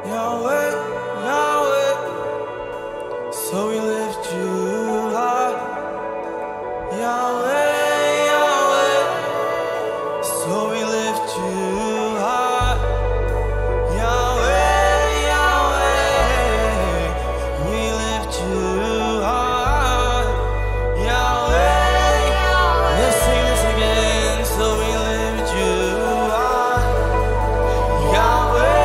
Yahweh, Yahweh, so we lift you high. Yahweh, Yahweh, so we lift you high. Yahweh, Yahweh, we lift you high. Yahweh, let's sing this again, so we lift you high. Yahweh,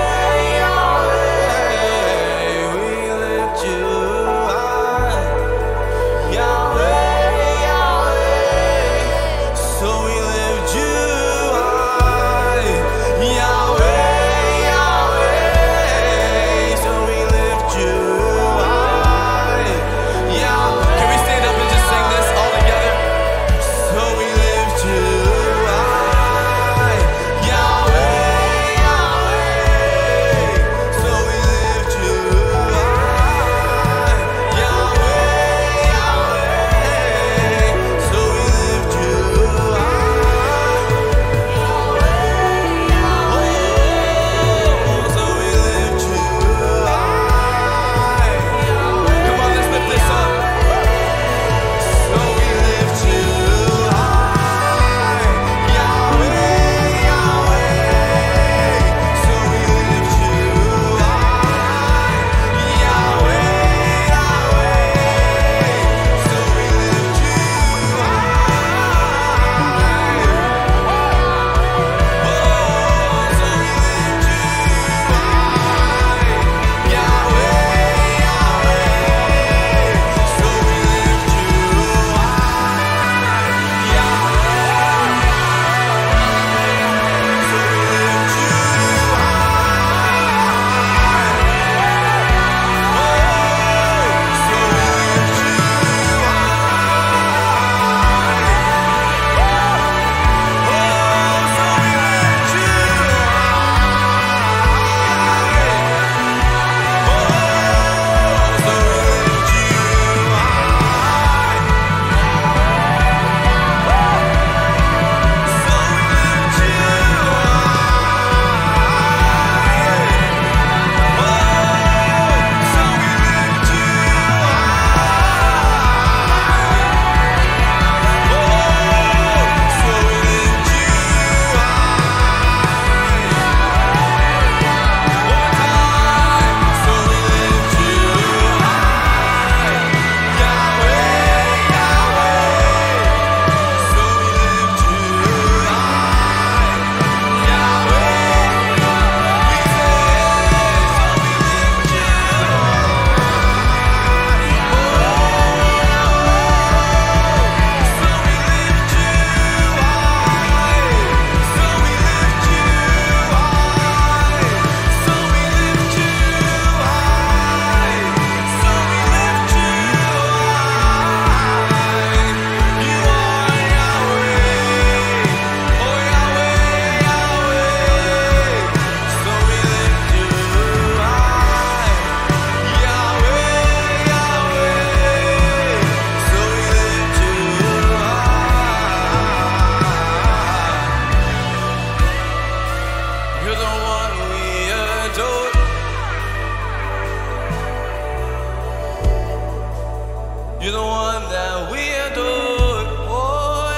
you're the one that we adore. Oh,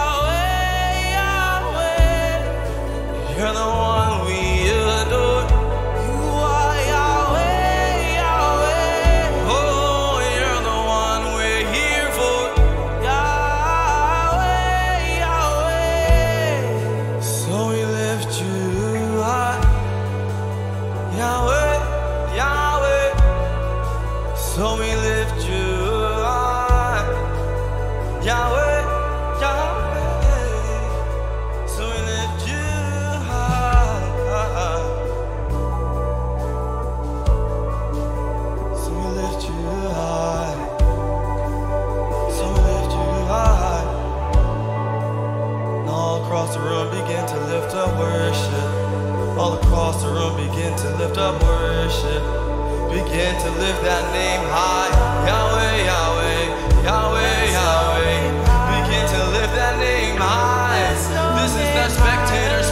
Yahweh, Yahweh, you're the one we adore. You are Yahweh, Yahweh. Oh, you're the one we're here for. Yahweh, Yahweh, so we lift you high. Yahweh, Yahweh, so we lift you high. Yahweh, Yahweh, so we lift you high. So we lift you high. So we lift you high. And all across the room begin to lift up worship. All across the room begin to lift up worship. Begin to lift that name high. Yahweh, Yahweh, Yahweh, Yahweh. Begin to lift that name high. This is not spectator